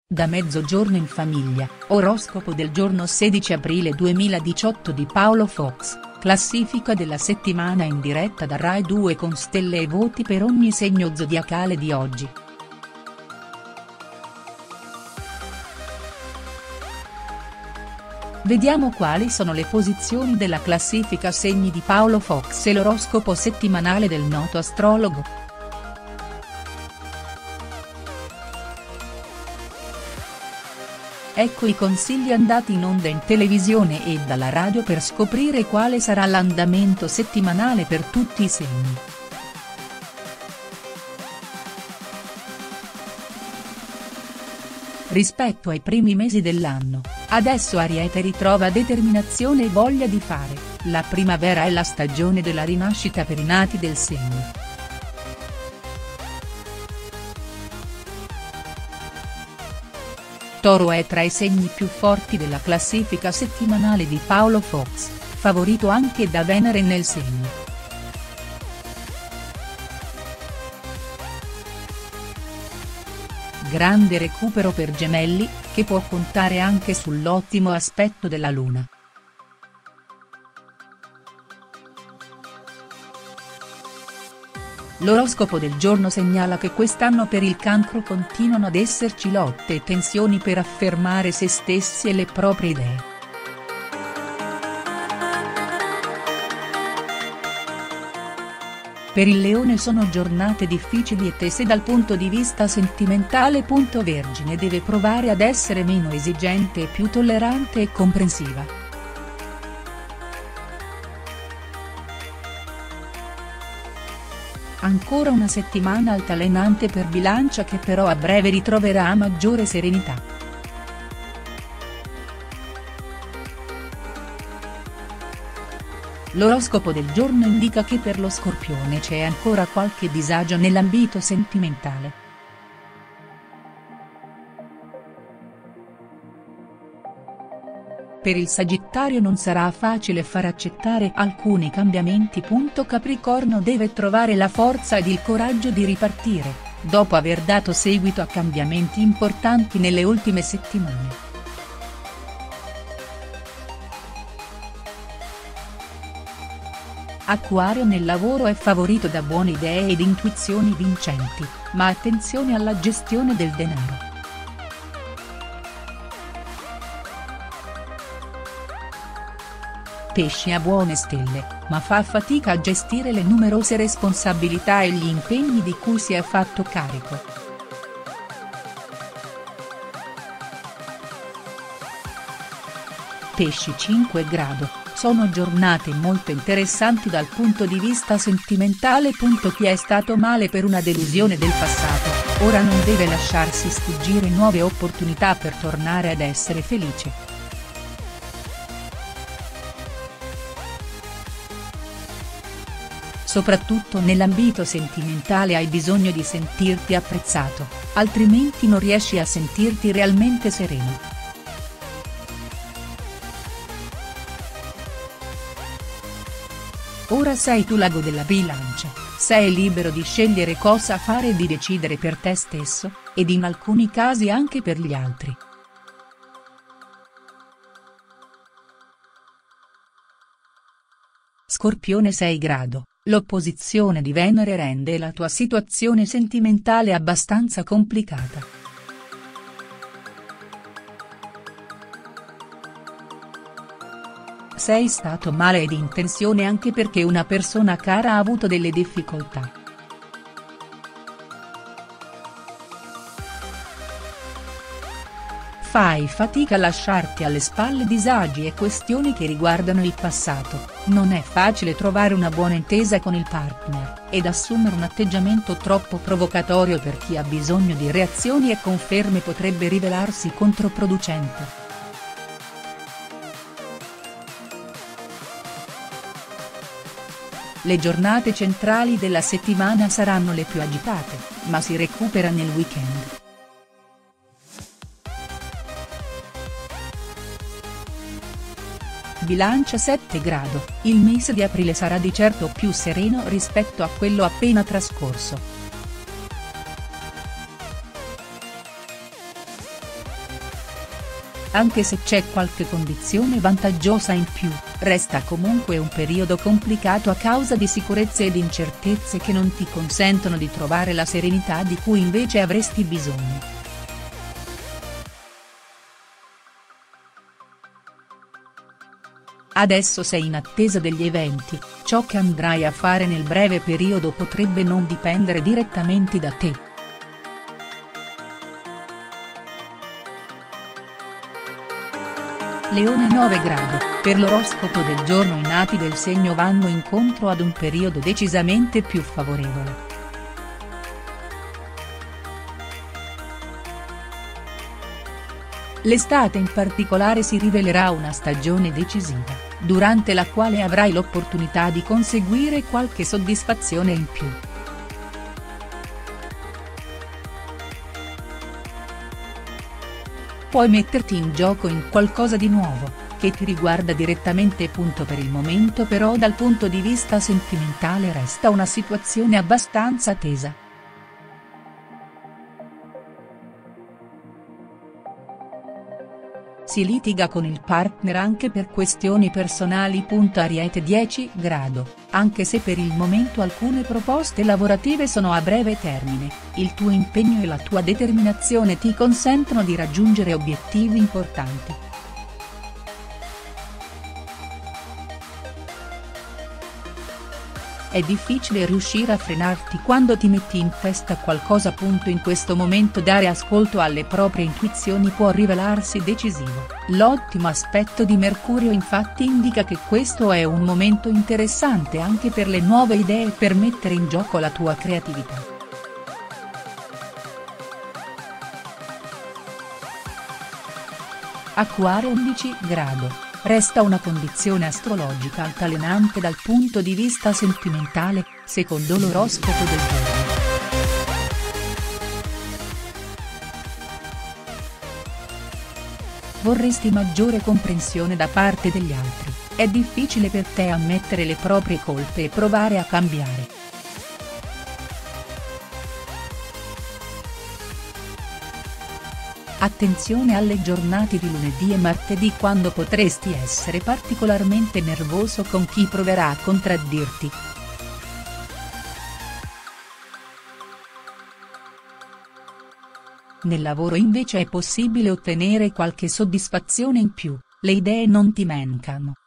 Da mezzogiorno in famiglia, oroscopo del giorno 16 aprile 2018 di Paolo Fox, classifica della settimana in diretta da Rai 2 con stelle e voti per ogni segno zodiacale di oggi. Vediamo quali sono le posizioni della classifica segni di Paolo Fox e l'oroscopo settimanale del noto astrologo. Ecco i consigli andati in onda in televisione e dalla radio per scoprire quale sarà l'andamento settimanale per tutti i segni. Rispetto ai primi mesi dell'anno, adesso Ariete ritrova determinazione e voglia di fare, la primavera è la stagione della rinascita per i nati del segno. Toro è tra i segni più forti della classifica settimanale di Paolo Fox, favorito anche da Venere nel segno. Grande recupero per Gemelli, che può contare anche sull'ottimo aspetto della Luna. L'oroscopo del giorno segnala che quest'anno per il Cancro continuano ad esserci lotte e tensioni per affermare se stessi e le proprie idee. Per il Leone sono giornate difficili e tese dal punto di vista sentimentale. Vergine deve provare ad essere meno esigente e più tollerante e comprensiva. Ancora una settimana altalenante per Bilancia, che però a breve ritroverà maggiore serenità. L'oroscopo del giorno indica che per lo Scorpione c'è ancora qualche disagio nell'ambito sentimentale. Per il Sagittario non sarà facile far accettare alcuni cambiamenti. Capricorno deve trovare la forza ed il coraggio di ripartire, dopo aver dato seguito a cambiamenti importanti nelle ultime settimane. Acquario nel lavoro è favorito da buone idee ed intuizioni vincenti, ma attenzione alla gestione del denaro. Pesci ha buone stelle, ma fa fatica a gestire le numerose responsabilità e gli impegni di cui si è fatto carico. Pesci 5 grado, sono giornate molto interessanti dal punto di vista sentimentale. Chi è stato male per una delusione del passato, ora non deve lasciarsi sfuggire nuove opportunità per tornare ad essere felice. Soprattutto nell'ambito sentimentale hai bisogno di sentirti apprezzato, altrimenti non riesci a sentirti realmente sereno. Ora sei tu l'ago della Bilancia, sei libero di scegliere cosa fare e di decidere per te stesso, ed in alcuni casi anche per gli altri. Scorpione 6 grado. L'opposizione di Venere rende la tua situazione sentimentale abbastanza complicata. Sei stato male ed in tensione anche perché una persona cara ha avuto delle difficoltà. Fai fatica a lasciarti alle spalle disagi e questioni che riguardano il passato, non è facile trovare una buona intesa con il partner, ed assumere un atteggiamento troppo provocatorio per chi ha bisogno di reazioni e conferme potrebbe rivelarsi controproducente. Le giornate centrali della settimana saranno le più agitate, ma si recupera nel weekend. Bilancia 7 grado, il mese di aprile sarà di certo più sereno rispetto a quello appena trascorso. Anche se c'è qualche condizione vantaggiosa in più, resta comunque un periodo complicato a causa di sicurezze ed incertezze che non ti consentono di trovare la serenità di cui invece avresti bisogno. Adesso sei in attesa degli eventi, ciò che andrai a fare nel breve periodo potrebbe non dipendere direttamente da te. Leone 9 grado, per l'oroscopo del giorno i nati del segno vanno incontro ad un periodo decisamente più favorevole. L'estate in particolare si rivelerà una stagione decisiva, durante la quale avrai l'opportunità di conseguire qualche soddisfazione in più. Puoi metterti in gioco in qualcosa di nuovo, che ti riguarda direttamente. Per il momento però dal punto di vista sentimentale resta una situazione abbastanza tesa. Si litiga con il partner anche per questioni personali. Ariete 10 grado, anche se per il momento alcune proposte lavorative sono a breve termine, il tuo impegno e la tua determinazione ti consentono di raggiungere obiettivi importanti. È difficile riuscire a frenarti quando ti metti in testa qualcosa. In questo momento dare ascolto alle proprie intuizioni può rivelarsi decisivo, l'ottimo aspetto di Mercurio infatti indica che questo è un momento interessante anche per le nuove idee e per mettere in gioco la tua creatività. Acquario 11 grado. Resta una condizione astrologica altalenante dal punto di vista sentimentale, secondo l'oroscopo del giorno. Vorresti maggiore comprensione da parte degli altri, è difficile per te ammettere le proprie colpe e provare a cambiare. Attenzione alle giornate di lunedì e martedì quando potresti essere particolarmente nervoso con chi proverà a contraddirti. Nel lavoro invece è possibile ottenere qualche soddisfazione in più, le idee non ti mancano,